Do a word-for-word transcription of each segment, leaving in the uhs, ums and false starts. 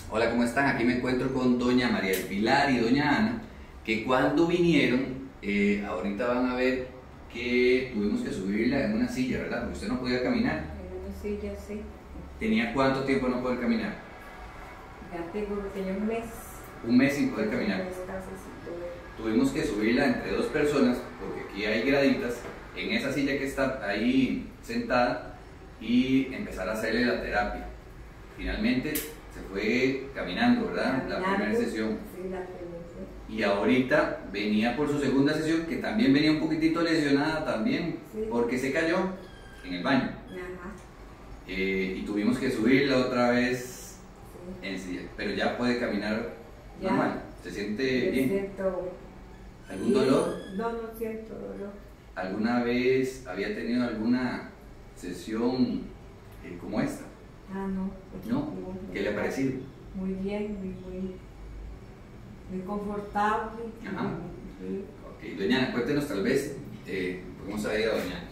Hola, ¿cómo están? Aquí me encuentro con doña María del Pilar y doña Ana, que cuando vinieron, eh, ahorita van a ver que tuvimos que subirla en una silla, ¿verdad? Porque usted no podía caminar. En una silla, sí. ¿Tenía cuánto tiempo no poder caminar? Ya tengo que tenía un mes. Un mes sin poder caminar. Un mes casi sin poder. Tuvimos que subirla entre dos personas, porque aquí hay graditas, en esa silla que está ahí sentada, y empezar a hacerle la terapia. Finalmente se fue caminando, ¿verdad? Caminando, la primera sesión. Sí, la primera sesión. Y ahorita venía por su segunda sesión, que también venía un poquitito lesionada también, Sí. porque se cayó en el baño. Ajá. Eh, y tuvimos que subirla otra vez Sí. en silla, pero ya puede caminar Ya. normal. ¿Se siente Me bien? siento- ¿Algún y- dolor? No, no siento dolor. ¿Alguna vez había tenido alguna sesión eh, como esta? Ah, no. ¿No? ¿Qué le ha parecido? Muy bien, muy, muy, muy confortable. Ajá. Sí. Ok, doña Ana, cuéntenos tal vez, eh, ¿cómo se ha ido doña Ana?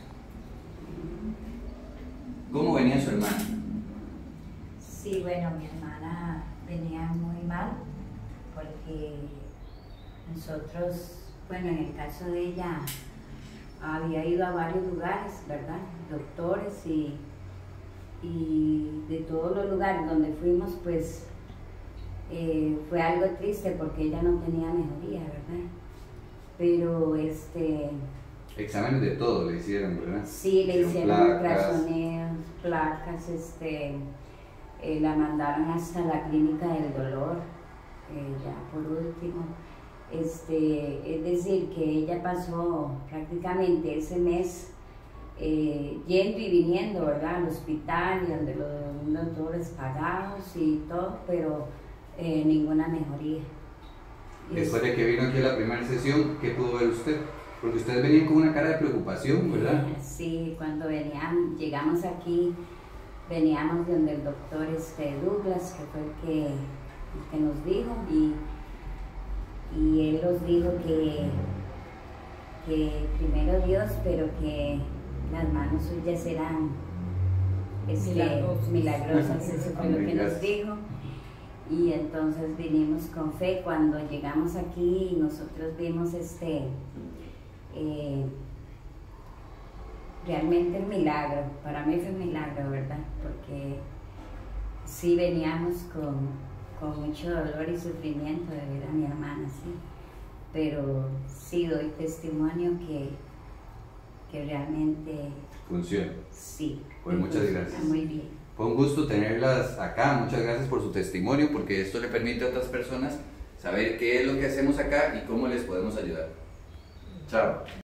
¿Cómo venía su hermana? Sí, bueno, mi hermana venía muy mal porque nosotros, bueno, en el caso de ella, había ido a varios lugares, ¿verdad? Doctores y, y de todos los lugares donde fuimos, pues eh, fue algo triste porque ella no tenía mejoría, ¿verdad? Pero este... Exámenes de todo le hicieron, ¿verdad? Sí, le Hicieron hicieron placas. ultrasoneos, placas, este, eh, la mandaron hasta la clínica del dolor, eh, ya por último. Este, es decir, que ella pasó prácticamente ese mes eh, yendo y viniendo, ¿verdad? Al hospital y donde los doctores pagados y todo, pero eh, ninguna mejoría. Y Después de que vino aquí a la primera sesión, ¿qué pudo ver usted? Porque ustedes venían con una cara de preocupación, ¿verdad? Sí, cuando venían, llegamos aquí, veníamos de donde el doctor este, Douglas, que fue el que, el que nos dijo, y, y él nos dijo que, que primero Dios, pero que las manos suyas eran este, Milagrosas. milagrosas, eso fue lo que nos Gracias. dijo. Y entonces vinimos con fe. Cuando llegamos aquí, nosotros vimos este... Eh, realmente el milagro, para mí fue un milagro, ¿verdad? Porque sí veníamos con, con mucho dolor y sufrimiento de ver a mi hermana, sí, pero sí doy testimonio que, que realmente Funciona. sí. Pues muchas Funciona gracias. Muy bien. Fue un gusto tenerlas acá, muchas gracias por su testimonio, porque esto le permite a otras personas saber qué es lo que hacemos acá y cómo les podemos ayudar. Chao.